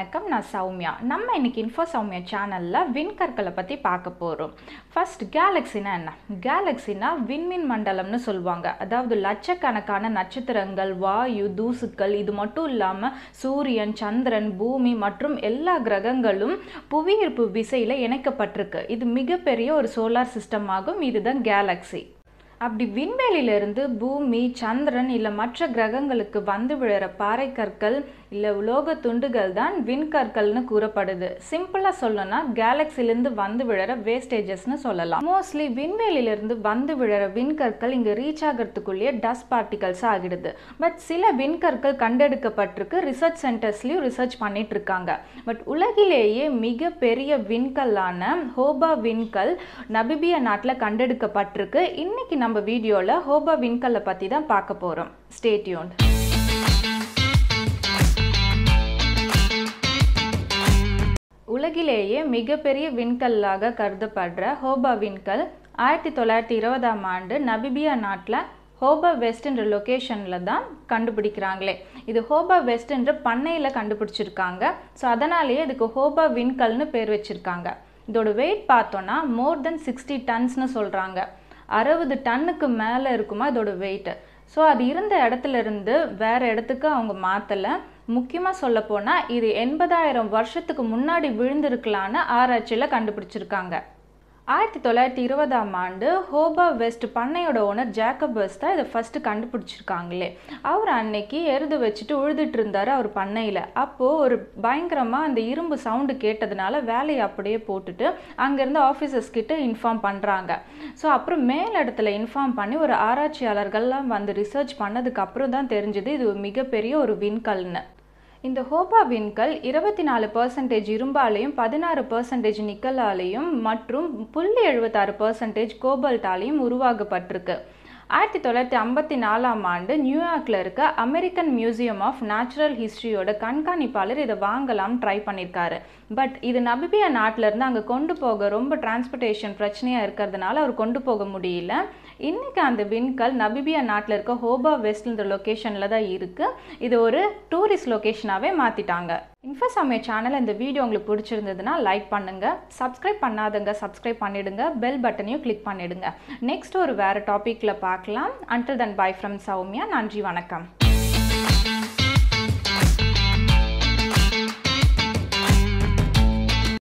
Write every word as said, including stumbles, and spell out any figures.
வணக்கம் நான் சௌமியா. நம்ம இன்னைக்கு இன்ஃபோ சௌமியா சேனல்ல விண்கற்களை பத்தி பார்க்க போறோம். ஃபர்ஸ்ட் கேலக்ஸினா என்ன? கேலக்ஸினா விண்மீன் மண்டலம்னு சொல்வாங்க. அதாவது லட்சக்கணக்கான நட்சத்திரங்கள், வாயு, தூசுக்கள் இது மட்டும் இல்லாம சூரியன், சந்திரன், பூமி மற்றும் எல்லா கிரகங்களும் புவியீர்ப்பு விசையில இணைக்கப்பட்டிருக்கு. இது மிகப்பெரிய ஒரு சோலார் சிஸ்டம் ஆகும். இதுதான் கேலக்ஸி. அப்படி விண்வெளியிலிருந்து பூமி, சந்திரன் இல்லை மற்ற கிரகங்களுக்கு வந்து விழுற பாறை கற்கள் இல்லை உலோக துண்டுகள் தான் விண்கற்கள்னு கூறப்படுது. சிம்பிளாக சொல்லணும்னா கேலக்சிலிருந்து வந்து விழுற வேஸ்டேஜஸ்னு சொல்லலாம். மோஸ்ட்லி விண்வெளியிலிருந்து வந்து விழுற விண்கற்கள் இங்கே ரீச் ஆகிறதுக்குள்ளேயே டஸ்ட் பார்ட்டிகல்ஸ் ஆகிடுது. பட் சில விண்கற்கள் கண்டெடுக்கப்பட்டிருக்கு. ரிசர்ச் சென்டர்ஸ்லையும் ரிசர்ச் பண்ணிட்டு இருக்காங்க. பட் உலகிலேயே மிக பெரிய விண்கல்லான ஹோபா விண்கல் நமீபியா நாட்டில் கண்டெடுக்கப்பட்டிருக்கு. இன்னைக்கு நம்ம வீடியோவில் ஹோபா விண்கல்லை பற்றி தான் பார்க்க போகிறோம். Stay tuned. உலகிலேயே மிகப்பெரிய விண்கல்லாக கருதப்படுற ஹோபா விண்கல் ஆயிரத்தி தொள்ளாயிரத்தி இருபதாம் ஆண்டு நமீபியா நாட்டில் ஹோபா வெஸ்ட்ன்ற லொக்கேஷனில் தான் கண்டுபிடிக்கிறாங்களே. இது ஹோபா வெஸ்ட்ன்ற பண்ணையில் கண்டுபிடிச்சிருக்காங்க. ஸோ அதனாலேயே இதுக்கு ஹோபா விண்கல்னு பேர் வச்சுருக்காங்க. இதோட வெயிட் பார்த்தோன்னா மோர் தென் சிக்ஸ்டி டன்ஸ்னு சொல்கிறாங்க. அறுபது டன்னுக்கு மேலே இருக்குமா இதோட வெயிட்டு. ஸோ அது இருந்த இடத்துல இருந்து வேறு இடத்துக்கு அவங்க மாற்றலை. முக்கியமாக சொல்ல போனால் இது எண்பதாயிரம் வருஷத்துக்கு முன்னாடி விழுந்திருக்கலான்னு ஆராய்ச்சியில் கண்டுபிடிச்சிருக்காங்க. ஆயிரத்தி தொள்ளாயிரத்தி இருபதாம் ஆண்டு ஹோபா வெஸ்ட் பண்ணையோட ஓனர் ஜேக்கபஸ் தான் இதை ஃபஸ்ட்டு கண்டுபிடிச்சிருக்காங்களே. அவர் அன்னைக்கு எருது வச்சுட்டு உழுதுட்டு இருந்தார் அவர் பண்ணையில். அப்போது ஒரு பயங்கரமாக அந்த இரும்பு சவுண்டு கேட்டதுனால வேலையை அப்படியே போட்டுட்டு அங்கேருந்து ஆஃபீஸர்ஸ் கிட்ட இன்ஃபார்ம் பண்ணுறாங்க. ஸோ அப்புறம் மேல் இடத்துல இன்ஃபார்ம் பண்ணி ஒரு ஆராய்ச்சியாளர்கள்லாம் வந்து ரிசர்ச் பண்ணதுக்கு அப்புறம் தான் தெரிஞ்சது இது மிகப்பெரிய ஒரு விண்கல்னு. இந்த ஹோபா விண்கல் இருபத்தி நாலு பர்சன்டேஜ் இரும்பாலையும் பதினாறு பர்சன்டேஜ் நிக்கலாலையும் மற்றும் புள்ளி எழுபத்தாறு பர்சன்டேஜ் கோபால்ட்டாலையும் உருவாக்கப்பட்டிருக்கு. ஆயிரத்தி தொள்ளாயிரத்தி ஐம்பத்தி நாலாம் ஆண்டு நியூயார்க்கில் இருக்க அமெரிக்கன் மியூசியம் ஆஃப் நேச்சுரல் ஹிஸ்ட்ரியோட கண்காணிப்பாளர் இதை வாங்கலாம் ட்ரை பண்ணியிருக்காரு. பட் இது நமீபியா நாட்டிலேருந்து அங்கே கொண்டு போக ரொம்ப டிரான்ஸ்போர்ட்டேஷன் பிரச்சனையாக இருக்கிறதுனால அவர் கொண்டு போக முடியல. இன்றைக்கி அந்த விண்கல் நமீபியா நாட்டில் இருக்க ஹோபா வெஸ்ட்ன்ற லொக்கேஷனில் தான் இருக்குது. இது ஒரு டூரிஸ்ட் லொக்கேஷனாகவே மாற்றிட்டாங்க. இன்ஃபோ சௌமியா சேனல் இந்த வீடியோ உங்களுக்கு பிடிச்சிருந்ததுன்னா லைக் பண்ணுங்கள். சப்ஸ்கிரைப் பண்ணாதங்க சப்ஸ்கிரைப் பண்ணிவிடுங்க. பெல் பட்டனையும் கிளிக் பண்ணிவிடுங்க. நெக்ஸ்ட் ஒரு வேறு டாப்பிக்கில் பார்க்கலாம். Until then bye from Soumya. நன்றி, வணக்கம்.